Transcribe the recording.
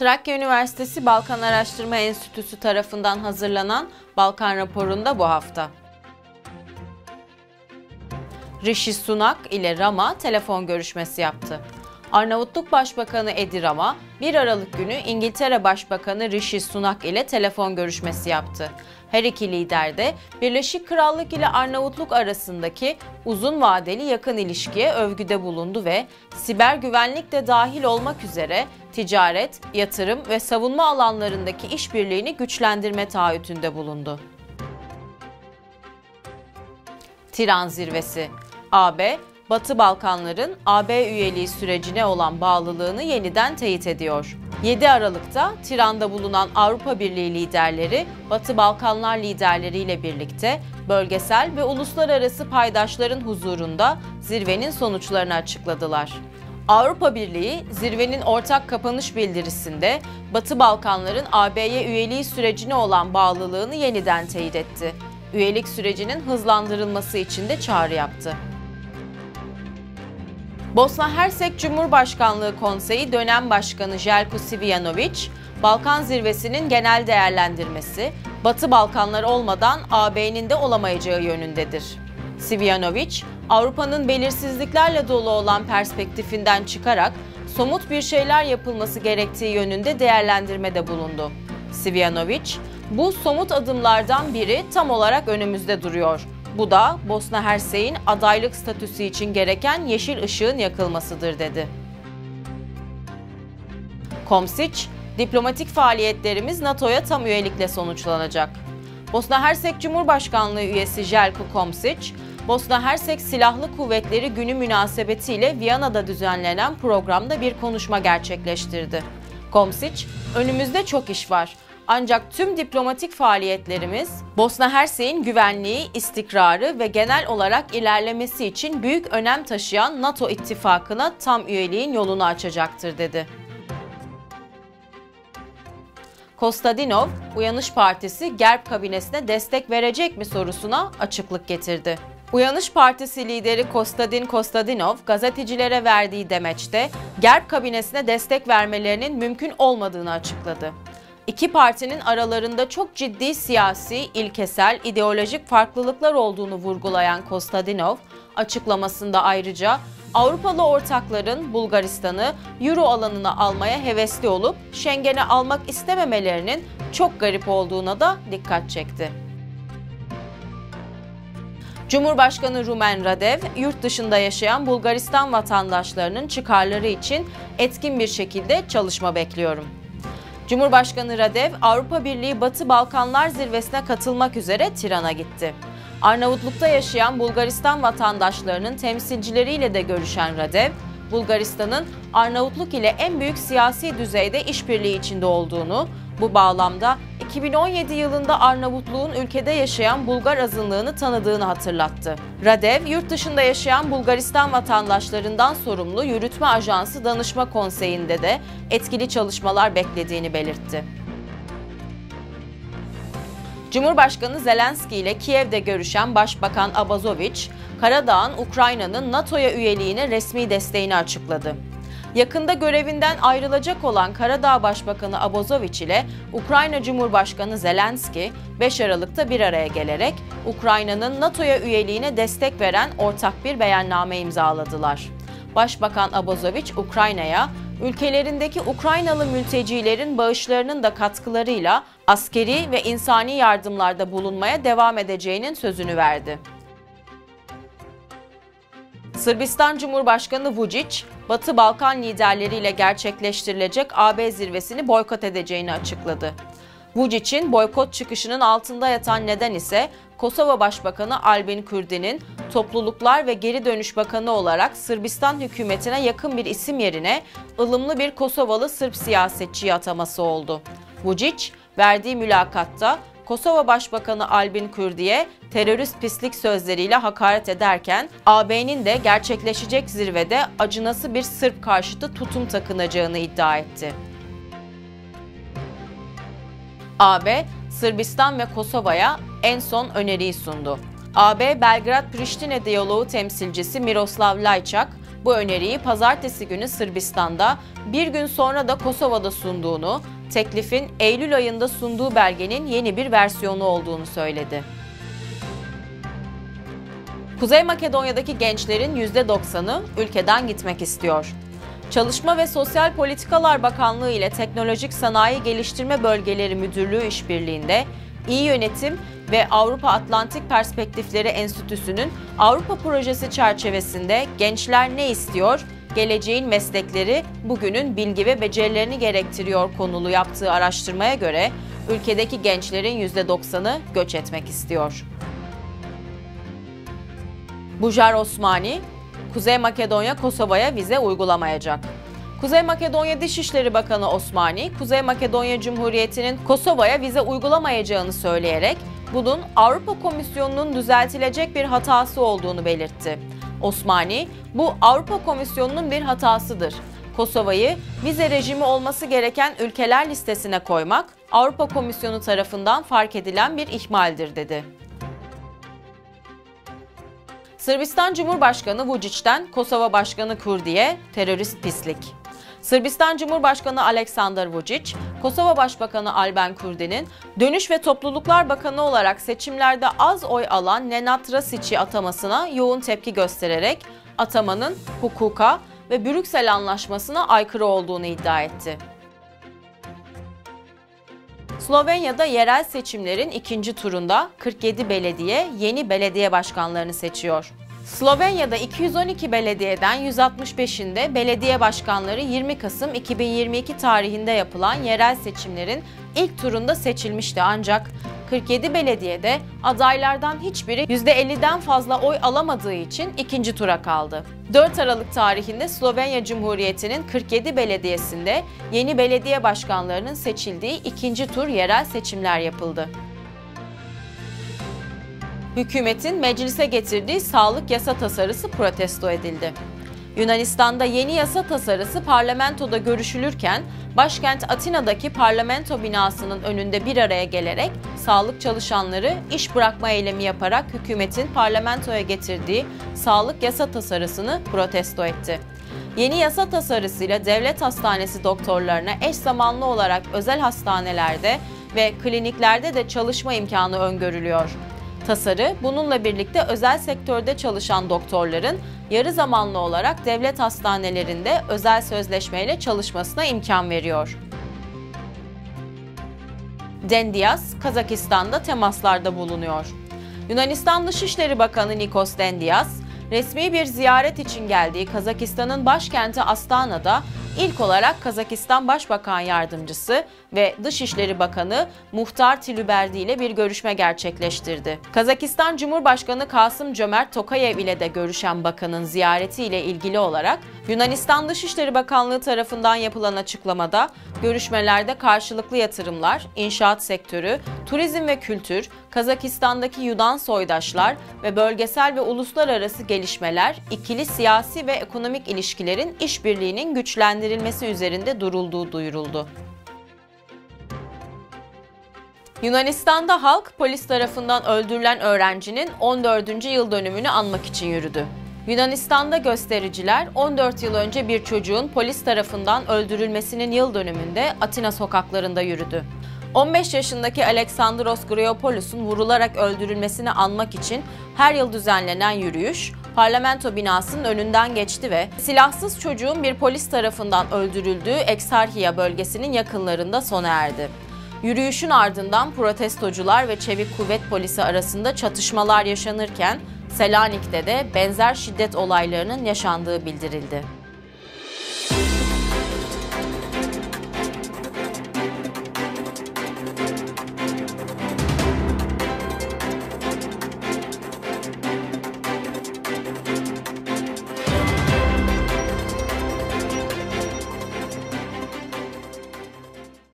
Trakya Üniversitesi Balkan Araştırma Enstitüsü tarafından hazırlanan Balkan raporunda bu hafta. Rishi Sunak ile Rama telefon görüşmesi yaptı. Arnavutluk Başbakanı Edi Rama, 1 Aralık günü İngiltere Başbakanı Rishi Sunak ile telefon görüşmesi yaptı. Her iki lider de Birleşik Krallık ile Arnavutluk arasındaki uzun vadeli yakın ilişkiye övgüde bulundu ve siber güvenlik de dahil olmak üzere ticaret, yatırım ve savunma alanlarındaki işbirliğini güçlendirme taahhütünde bulundu. Tiran Zirvesi. AB, Batı Balkanların AB üyeliği sürecine olan bağlılığını yeniden teyit ediyor. 7 Aralık'ta Tiran'da bulunan Avrupa Birliği liderleri, Batı Balkanlar liderleriyle birlikte bölgesel ve uluslararası paydaşların huzurunda zirvenin sonuçlarını açıkladılar. Avrupa Birliği, zirvenin ortak kapanış bildirisinde Batı Balkanların AB'ye üyeliği sürecine olan bağlılığını yeniden teyit etti. Üyelik sürecinin hızlandırılması için de çağrı yaptı. Bosna Hersek Cumhurbaşkanlığı Konseyi Dönem Başkanı Željko Cvijanović, Balkan Zirvesi'nin genel değerlendirmesi, Batı Balkanlar olmadan AB'nin de olamayacağı yönündedir. Cvijanović, Avrupa'nın belirsizliklerle dolu olan perspektifinden çıkarak somut bir şeyler yapılması gerektiği yönünde değerlendirmede bulundu. Cvijanović, bu somut adımlardan biri tam olarak önümüzde duruyor. Bu da Bosna Hersek'in adaylık statüsü için gereken yeşil ışığın yakılmasıdır dedi. Komšić, diplomatik faaliyetlerimiz NATO'ya tam üyelikle sonuçlanacak. Bosna Hersek Cumhurbaşkanlığı üyesi Željko Komšić, Bosna Hersek Silahlı Kuvvetleri Günü münasebetiyle Viyana'da düzenlenen programda bir konuşma gerçekleştirdi. Komšić, önümüzde çok iş var. Ancak tüm diplomatik faaliyetlerimiz Bosna Hersek'in güvenliği, istikrarı ve genel olarak ilerlemesi için büyük önem taşıyan NATO ittifakına tam üyeliğin yolunu açacaktır dedi. Kostadinov, Uyanış Partisi GERB kabinesine destek verecek mi sorusuna açıklık getirdi. Uyanış Partisi lideri Kostadin Kostadinov, gazetecilere verdiği demeçte GERB kabinesine destek vermelerinin mümkün olmadığını açıkladı. İki partinin aralarında çok ciddi siyasi, ilkesel, ideolojik farklılıklar olduğunu vurgulayan Kostadinov, açıklamasında ayrıca Avrupalı ortakların Bulgaristan'ı Euro alanına almaya hevesli olup Schengen'e almak istememelerinin çok garip olduğuna da dikkat çekti. Cumhurbaşkanı Rumen Radev, yurt dışında yaşayan Bulgaristan vatandaşlarının çıkarları için etkin bir şekilde çalışma bekliyorum. Cumhurbaşkanı Radev, Avrupa Birliği Batı Balkanlar Zirvesi'ne katılmak üzere Tiran'a gitti. Arnavutluk'ta yaşayan Bulgaristan vatandaşlarının temsilcileriyle de görüşen Radev, Bulgaristan'ın Arnavutluk ile en büyük siyasi düzeyde işbirliği içinde olduğunu, bu bağlamda 2017 yılında Arnavutluğun ülkede yaşayan Bulgar azınlığını tanıdığını hatırlattı. Radev, yurt dışında yaşayan Bulgaristan vatandaşlarından sorumlu Yürütme Ajansı Danışma Konseyi'nde de etkili çalışmalar beklediğini belirtti. Cumhurbaşkanı Zelenski ile Kiev'de görüşen Başbakan Abazoviç, Karadağ'ın Ukrayna'nın NATO'ya üyeliğine resmi desteğini açıkladı. Yakında görevinden ayrılacak olan Karadağ Başbakanı Abazoviç ile Ukrayna Cumhurbaşkanı Zelenski 5 Aralık'ta bir araya gelerek Ukrayna'nın NATO'ya üyeliğine destek veren ortak bir beyanname imzaladılar. Başbakan Abazoviç, Ukrayna'ya ülkelerindeki Ukraynalı mültecilerin bağışlarının da katkılarıyla askeri ve insani yardımlarda bulunmaya devam edeceğinin sözünü verdi. Sırbistan Cumhurbaşkanı Vučić, Batı Balkan liderleriyle gerçekleştirilecek AB zirvesini boykot edeceğini açıkladı. Vučić'in boykot çıkışının altında yatan neden ise Kosova Başbakanı Albin Kurti'nin Topluluklar ve Geri Dönüş Bakanı olarak Sırbistan hükümetine yakın bir isim yerine ılımlı bir Kosovalı Sırp siyasetçiyi ataması oldu. Vučić, verdiği mülakatta Kosova Başbakanı Albin Kurti'ye terörist pislik sözleriyle hakaret ederken AB'nin de gerçekleşecek zirvede acınası bir Sırp karşıtı tutum takınacağını iddia etti. AB, Sırbistan ve Kosova'ya en son öneriyi sundu. AB, Belgrad-Priştine diyaloğu temsilcisi Miroslav Lajčák, bu öneriyi pazartesi günü Sırbistan'da, bir gün sonra da Kosova'da sunduğunu, teklifin Eylül ayında sunduğu belgenin yeni bir versiyonu olduğunu söyledi. Kuzey Makedonya'daki gençlerin %90'ı ülkeden gitmek istiyor. Çalışma ve Sosyal Politikalar Bakanlığı ile Teknolojik Sanayi Geliştirme Bölgeleri Müdürlüğü işbirliğinde İyi Yönetim ve Avrupa Atlantik Perspektifleri Enstitüsü'nün Avrupa Projesi çerçevesinde Gençler Ne İstiyor? Geleceğin Meslekleri Bugünün Bilgi ve Becerilerini Gerektiriyor konulu yaptığı araştırmaya göre ülkedeki gençlerin %90'ı göç etmek istiyor. Bujar Osmani, Kuzey Makedonya Kosova'ya vize uygulamayacak. Kuzey Makedonya Dışişleri Bakanı Osmani, Kuzey Makedonya Cumhuriyeti'nin Kosova'ya vize uygulamayacağını söyleyerek bunun Avrupa Komisyonu'nun düzeltilecek bir hatası olduğunu belirtti. Osmani, bu Avrupa Komisyonu'nun bir hatasıdır. Kosova'yı vize rejimi olması gereken ülkeler listesine koymak Avrupa Komisyonu tarafından fark edilen bir ihmaldir dedi. Sırbistan Cumhurbaşkanı Vučić'ten Kosova Başkanı Kurdi'ye terörist pislik. Sırbistan Cumhurbaşkanı Aleksandar Vučić, Kosova Başbakanı Alben Kurdi'nin Dönüş ve Topluluklar Bakanı olarak seçimlerde az oy alan Nenad Rasić'i atamasına yoğun tepki göstererek atamanın hukuka ve Brüksel Anlaşması'na aykırı olduğunu iddia etti. Slovenya'da yerel seçimlerin ikinci turunda 47 belediye yeni belediye başkanlarını seçiyor. Slovenya'da 212 belediyeden 165'inde belediye başkanları 20 Kasım 2022 tarihinde yapılan yerel seçimlerin ilk turunda seçilmişti, ancak 47 belediyede adaylardan hiçbiri %50'den fazla oy alamadığı için ikinci tura kaldı. 4 Aralık tarihinde Slovenya Cumhuriyeti'nin 47 belediyesinde yeni belediye başkanlarının seçildiği ikinci tur yerel seçimler yapıldı. Hükümetin meclise getirdiği sağlık yasa tasarısı protesto edildi. Yunanistan'da yeni yasa tasarısı parlamentoda görüşülürken, başkent Atina'daki parlamento binasının önünde bir araya gelerek sağlık çalışanları iş bırakma eylemi yaparak hükümetin parlamentoya getirdiği sağlık yasa tasarısını protesto etti. Yeni yasa tasarısıyla devlet hastanesi doktorlarına eş zamanlı olarak özel hastanelerde ve kliniklerde de çalışma imkanı öngörülüyor. Tasarı, bununla birlikte özel sektörde çalışan doktorların yarı zamanlı olarak devlet hastanelerinde özel sözleşmeyle çalışmasına imkan veriyor. Dendias, Kazakistan'da temaslarda bulunuyor. Yunanistan Dışişleri Bakanı Nikos Dendias, resmi bir ziyaret için geldiği Kazakistan'ın başkenti Astana'da ilk olarak Kazakistan Başbakan Yardımcısı ve Dışişleri Bakanı Muhtar Tiluberdi ile bir görüşme gerçekleştirdi. Kazakistan Cumhurbaşkanı Kasım-Cömert Tokayev ile de görüşen bakanın ziyaretiyle ilgili olarak Yunanistan Dışişleri Bakanlığı tarafından yapılan açıklamada görüşmelerde karşılıklı yatırımlar, inşaat sektörü, turizm ve kültür, Kazakistan'daki Yunan soydaşlar ve bölgesel ve uluslararası gelişmeler, ikili siyasi ve ekonomik ilişkilerin işbirliğinin güçlendirilmesi üzerinde durulduğu duyuruldu. Yunanistan'da halk polis tarafından öldürülen öğrencinin 14. yıl dönümünü anmak için yürüdü. Yunanistan'da göstericiler 14 yıl önce bir çocuğun polis tarafından öldürülmesinin yıl dönümünde Atina sokaklarında yürüdü. 15 yaşındaki Alexandros Griopoulos'un vurularak öldürülmesini anmak için her yıl düzenlenen yürüyüş, parlamento binasının önünden geçti ve silahsız çocuğun bir polis tarafından öldürüldüğü Exarchia bölgesinin yakınlarında sona erdi. Yürüyüşün ardından protestocular ve çevik kuvvet polisi arasında çatışmalar yaşanırken Selanik'te de benzer şiddet olaylarının yaşandığı bildirildi.